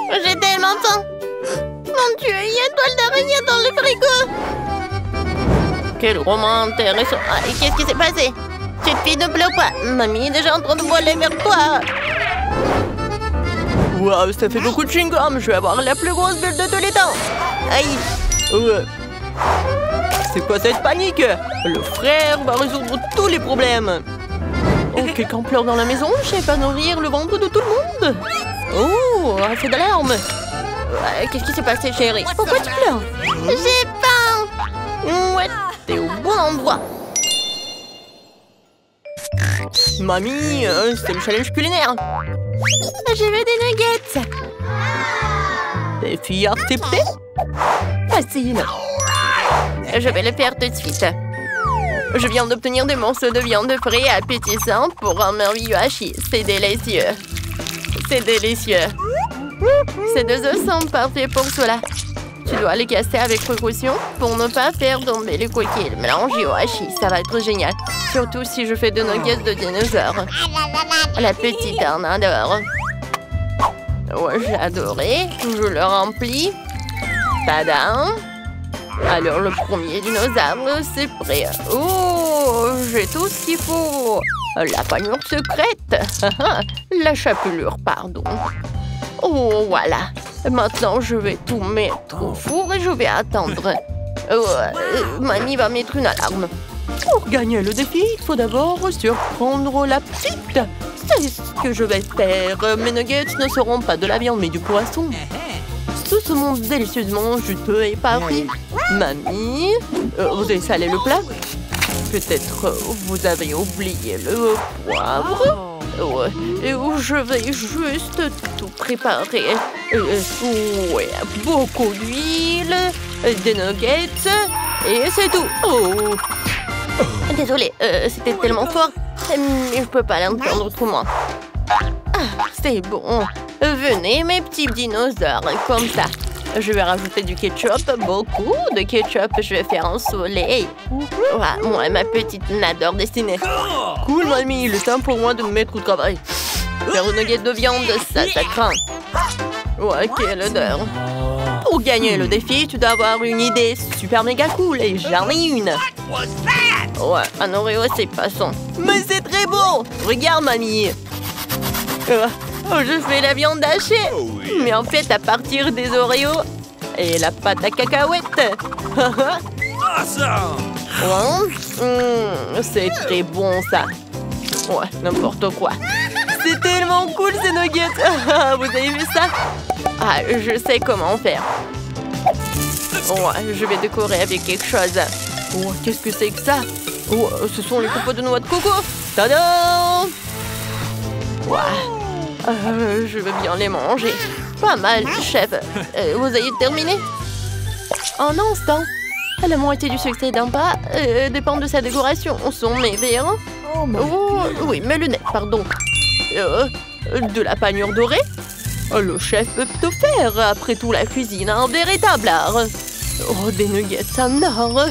J'ai tellement faim. Mon Dieu, il y a une toile d'araignée dans le frigo. Quel roman intéressant. Ah, qu'est-ce qui s'est passé? Cette fille ne pleure pas. Mamie est déjà en train de voler vers toi. Waouh, ça fait beaucoup de chewing-gum. Je vais avoir la plus grosse bulle de tous les temps. Aïe. C'est quoi cette panique? Le frère va résoudre tous les problèmes. Oh, quelqu'un pleure dans la maison? Je sais pas nourrir le ventre de tout le monde. Oh, c'est d'alarme. Qu'est-ce qui s'est passé, chérie? Pourquoi tu pleures? J'ai faim. Ouais, t'es au bon endroit. Mamie, c'est le challenge culinaire. Je veux des nuggets. Défi accepté? Facile. Je vais le faire tout de suite. Je viens d'obtenir des morceaux de viande frais et appétissants pour un merveilleux hachis. C'est délicieux. C'est délicieux. Ces deux œufs sont parfaits pour cela. Tu dois les casser avec précaution pour ne pas faire tomber les coquilles. Mélangez au hachis, ça va être génial. Surtout si je fais des nuggets de dinosaures. La petite en adore. Ouais, j'ai adoré. Je le remplis. Tadam! Alors, le premier dinosaure, c'est prêt. Oh, j'ai tout ce qu'il faut. La panure secrète. La chapelure, pardon. Oh, voilà. Maintenant, je vais tout mettre au four et je vais attendre. Mamie va mettre une alarme. Pour gagner le défi, il faut d'abord surprendre la petite. C'est ce que je vais faire. Mes nuggets ne seront pas de la viande, mais du poisson. Tout ce monde délicieusement juteux et parfait. Mamie, vous avez salé le plat? Peut-être vous avez oublié le poivre? Je vais juste tout préparer. Ouais, beaucoup d'huile, des nuggets, et c'est tout. Oh. Désolée, c'était tellement fort. Je peux pas l'entendre autrement. Ah, c'est bon. Venez, mes petits dinosaures, comme ça. Je vais rajouter du ketchup, beaucoup de ketchup. Je vais faire un soleil. Ouais, moi et ma petite n'adore dessiner. Cool, mamie, il est temps pour moi de me mettre au travail. Faire une nuggets de viande, ça craint. Ouais, quelle odeur. Pour gagner le défi, tu dois avoir une idée super méga cool, et j'en ai une. Ouais, un Oreo, c'est passant. Mais c'est très bon. Regarde, mamie. Je fais la viande hachée. Mais en fait, à partir des Oreos et la pâte à cacahuètes. C'est très bon, ça. Ouais, n'importe quoi. C'est tellement cool, ces nuggets. Vous avez vu ça? Ah, je sais comment faire. Ouais, je vais décorer avec quelque chose. Oh, qu'est-ce que c'est que ça? Oh, ce sont les copeaux de noix de coco. Tadam! Ouais. Je veux bien les manger. Pas mal, chef. Vous avez terminé? En un instant. La moitié du succès d'un plat dépend de sa décoration. Sont mes verres. Oh, oui, mes lunettes, pardon. De la panure dorée? Le chef peut tout faire. Après tout, la cuisine, un véritable art. Oh, des nuggets en or.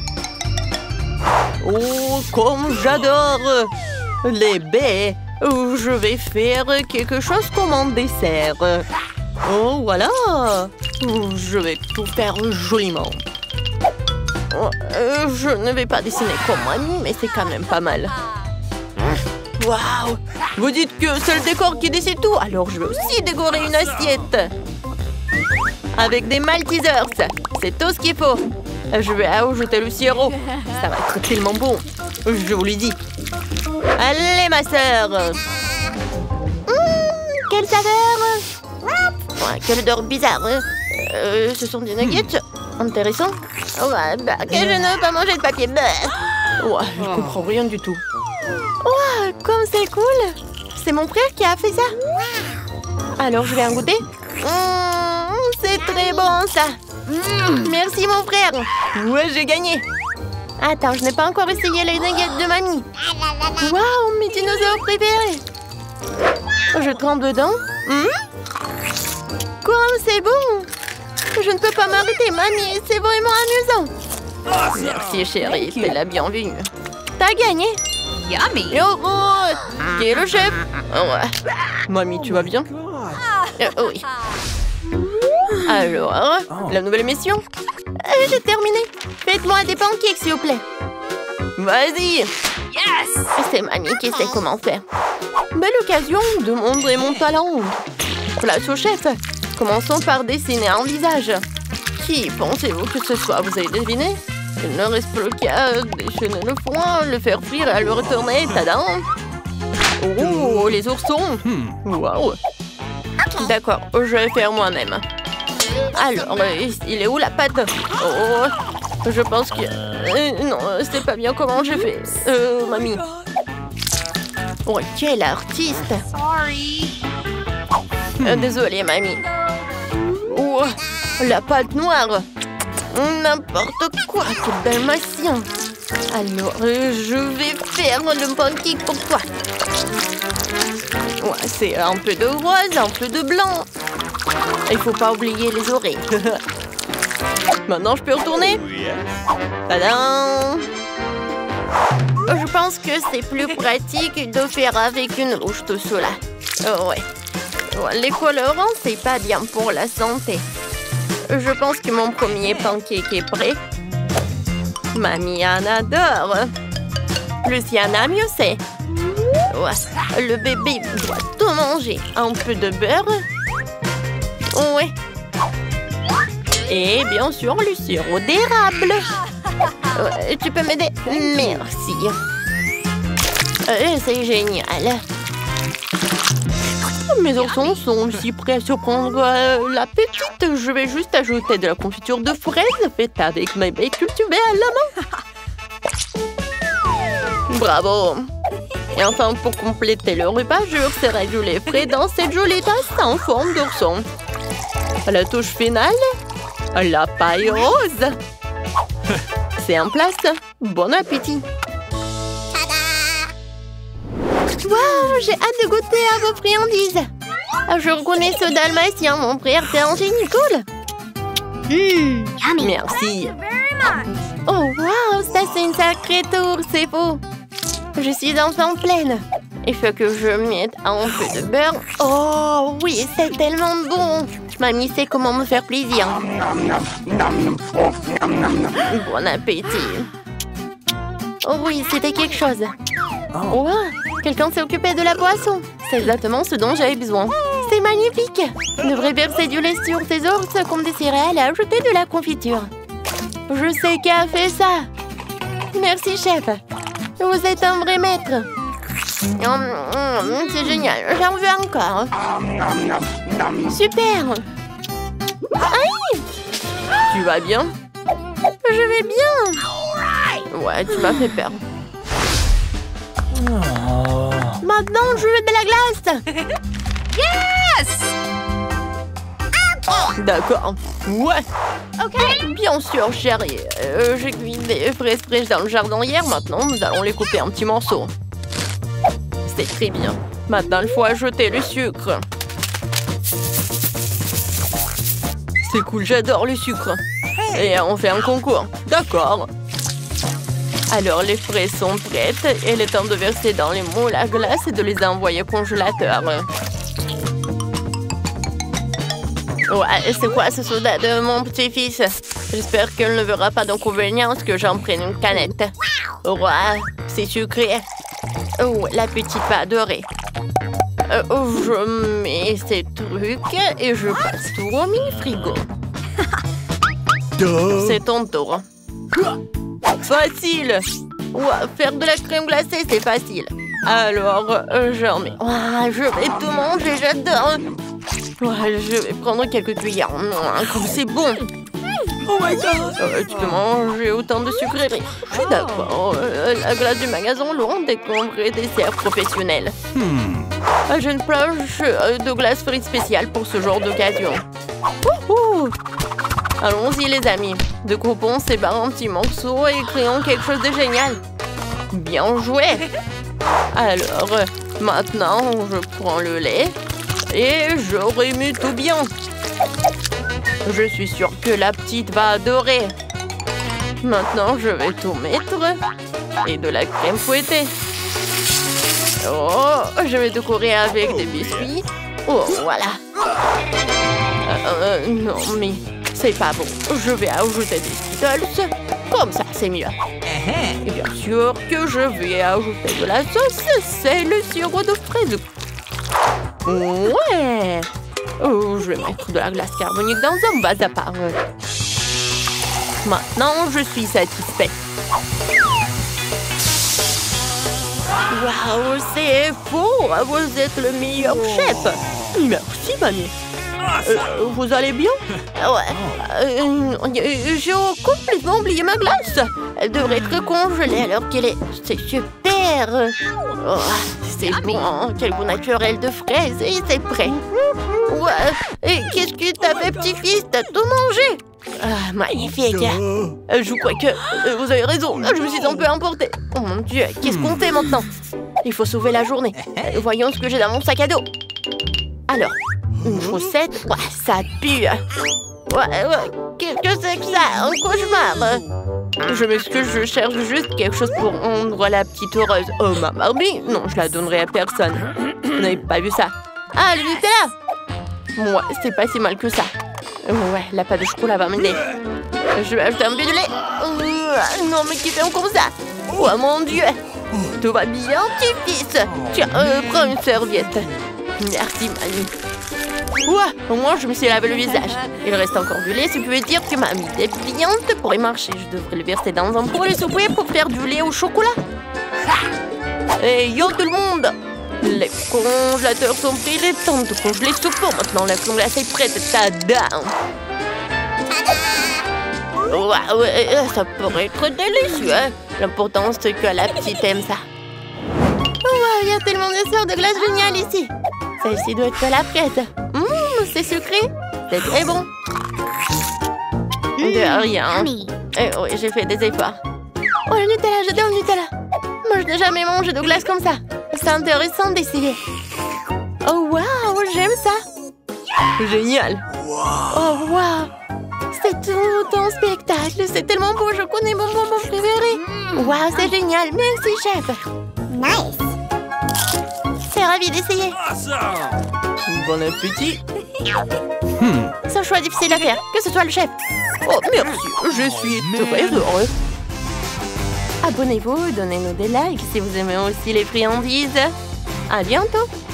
Oh, comme j'adore les baies. Je vais faire quelque chose comme un dessert. Oh, voilà. Je vais tout faire joliment. Je ne vais pas dessiner comme Annie, mais c'est quand même pas mal. Waouh! Vous dites que c'est le décor qui décide tout, alors je vais aussi décorer une assiette. Avec des Maltesers. C'est tout ce qu'il faut. Je vais ajouter le sirop. Ça va être tellement bon. Je vous l'ai dit. Allez, ma sœur. Quelle saveur! Ouais, quelle odeur bizarre. Ce sont des nuggets. Intéressant. Ouais, bah, que je ne veux pas manger de papier. Ouais, je comprends rien du tout. Wow, comme c'est cool. C'est mon frère qui a fait ça. Alors, je vais en goûter. C'est très bon, ça. Merci, mon frère. Ouais, j'ai gagné. Attends, je n'ai pas encore essayé les nuggets de mamie. Waouh, mes dinosaures préférés. Je trempe dedans. Comme c'est bon. Je ne peux pas m'arrêter, mamie. C'est vraiment amusant. Merci, chérie. Fais la bienvenue. T'as gagné. Yummy. Qui est le chef? Ouais. Mamie, tu vas bien? Oui. Alors, la nouvelle mission? J'ai terminé. Faites-moi des pancakes, s'il vous plaît. Vas-y. Yes! C'est Mamie qui sait comment faire. Belle occasion de montrer mon talent. Place au chef. Commençons par dessiner un visage. Qui pensez-vous que ce soit? Vous avez deviné? Il ne reste plus qu'à déchaîner le foin, le faire frire et à le retourner. Tadam! Oh, les oursons! Wow! D'accord, je vais faire moi-même. Alors, il est où la pâte? Oh, je pense que... non, c'est pas bien comment j'ai fait. Mamie. Oh, quel artiste! Désolée, mamie. Oh, la pâte noire! N'importe quoi, quel dalmatien! Alors, je vais faire le pancake pour toi. Ouais, c'est un peu de rose, un peu de blanc. Il faut pas oublier les oreilles. Maintenant, je peux retourner? Tadam! Je pense que c'est plus pratique de faire avec une louche tout cela. Ouais. Les colorants, c'est pas bien pour la santé. Je pense que mon premier pancake est prêt. Mamie en adore. Plus il y en a, mieux c'est. Ouais. Le bébé doit tout manger. Un peu de beurre. Ouais. Et bien sûr, le sirop d'érable. Tu peux m'aider? Merci. C'est génial. Mes oursons sont aussi prêts à surprendre la petite. Je vais juste ajouter de la confiture de fraises faite avec mes baies cultivées à la main. Bravo! Et enfin, pour compléter le repas, je verserai du lait frais dans cette jolie tasse en forme d'ourson. La touche finale, la paille rose. C'est en place. Bon appétit! Wow, j'ai hâte de goûter à vos friandises. Je reconnais ce dalmatien, mon frère, t'es un génie cool. Merci. Oh, wow, ça c'est une sacrée tour, c'est beau. Je suis enfin pleine. Il faut que je mette un peu de beurre. Oh, oui, c'est tellement bon. Mamie sait comment me faire plaisir. Bon appétit. Oh oui, c'était quelque chose. Oh, quelqu'un s'est occupé de la boisson. C'est exactement ce dont j'avais besoin. C'est magnifique. Je devrais verser du lait sur tes ours comme des céréales et ajouter de la confiture. Je sais qui a fait ça. Merci, chef. Vous êtes un vrai maître. C'est génial. J'en veux encore. Super. Aïe. Tu vas bien? Je vais bien. Ouais, tu m'as fait peur. Maintenant, je veux de la glace. Yes! D'accord. Ouais. Ok. Bien sûr, chérie. J'ai cuit des fraises fraîches dans le jardin hier. Maintenant, nous allons les couper en petits morceaux. C'est très bien. Maintenant, il faut ajouter le sucre. C'est cool, j'adore le sucre. Et on fait un concours. D'accord. Alors, les fraises sont prêtes. Et il est temps de verser dans les moules à glace et de les envoyer au congélateur. Ouais, c'est quoi ce soda de mon petit-fils? J'espère qu'elle ne verra pas d'inconvénient que j'en prenne une canette. Ouais, c'est sucré. Oh, la petite va adorer. Je mets ces trucs et je passe tout au mini-frigo. C'est ton tour. Facile. Ouais, faire de la crème glacée, c'est facile. Alors, j'en mets. Oh, je vais tout manger, j'adore. Ouais, je vais prendre quelques cuillères. Comme c'est bon. Oh my god. Tu peux manger autant de sucreries. Je suis d'accord. La glace du magasin loin des vrais desserts professionnels. J'ai une planche de glace frite spéciale pour ce genre d'occasion. Allons-y les amis. Découpons ces barres en petits morceaux et créons quelque chose de génial. Bien joué. Alors, maintenant, je prends le lait et je remue tout bien. Je suis sûre que la petite va adorer. Maintenant, je vais tout mettre et de la crème fouettée. Oh, je vais décorer avec des biscuits. Oh, voilà. Non, mais c'est pas bon. Je vais ajouter des Skittles. Comme ça, c'est mieux. Et bien sûr que je vais ajouter de la sauce, c'est le sirop de fraise. Ouais. Oh, je vais mettre de la glace carbonique dans un vase à part. Maintenant, je suis satisfait. Waouh, c'est faux! Vous êtes le meilleur chef! Merci, mamie. Vous allez bien? Ouais. J'ai complètement oublié ma glace. Elle devrait être congelée alors qu'elle est... C'est super! Oh, c'est bon, quel goût naturel de fraises et c'est prêt. Ouais. Et qu'est-ce que t'as fait, petit-fils? T'as tout mangé? Ah, magnifique. Je crois que vous avez raison. Je me suis un peu emportée. Oh mon Dieu, qu'est-ce qu'on fait maintenant? Il faut sauver la journée. Voyons ce que j'ai dans mon sac à dos. Alors, une chaussette. Ouais, ça pue. Ouais. Qu'est-ce que c'est que ça? Un cauchemar. Je m'excuse, je cherche juste quelque chose pour rendre la petite heureuse. Oh, ma Barbie? Non, je la donnerai à personne. Vous n'avez pas vu ça? Ah, le Nutella! Ouais, c'est pas si mal que ça. Ouais, la pâte de chocolat va m'aider. Je vais ajouter un peu de lait. Non, mais qui fait comme ça? Oh mon Dieu! Tout va bien, petit-fils. Tiens, prends une serviette. Merci, mamie. Ouais, au moins je me suis lavé le visage. Il reste encore du lait, ce qui veut dire que mamie dépliante pourrait marcher. Je devrais le verser dans un bol et souper pour faire du lait au chocolat. Hey, yo tout le monde! Les congélateurs sont pris, il est temps de congeler ce pot. Maintenant, la crème glacée est prête. Tada! Waouh, ça pourrait être délicieux. L'important, c'est que la petite aime ça. Waouh, il y a tellement de sortes de glace géniales ici. Celle-ci doit être la fraise. C'est sucré. C'est très bon. De rien. Et oui, j'ai fait des efforts. Oh, le Nutella, j'adore le Nutella. Moi, je n'ai jamais mangé de glace comme ça. C'est intéressant d'essayer. Oh, waouh, j'aime ça. Génial. Oh, waouh. C'est tout un spectacle. C'est tellement beau. Je connais mon bonbon préféré. Waouh, c'est génial. Merci, chef. Nice. C'est ravi d'essayer. Bon appétit. C'est un choix difficile à faire. Que ce soit le chef. Oh, merci. Je suis très heureux. Abonnez-vous, donnez-nous des likes si vous aimez aussi les friandises. À bientôt.